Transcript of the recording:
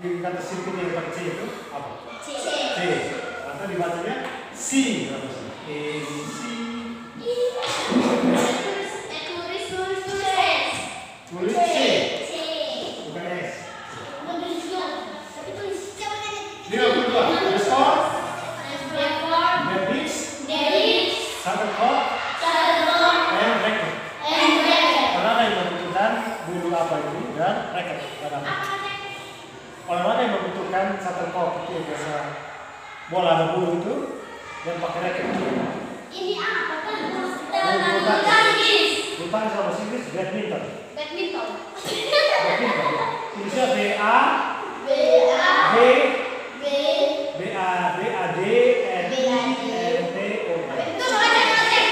kata sirkuit yang pakai C itu apa? C. C. Atau dibacanya C. Tulis C. Bukan S. 52. Skor. Shuttlecock. And racket. Orang yang membutuhkan bulu apa ini dan racket. Orang yang membutuhkan shuttlecock itu yang biasa bola ada bulu itu yang pakai racket. Ini apa kan? Bulu tangkis sama Inggris badminton. Badminton.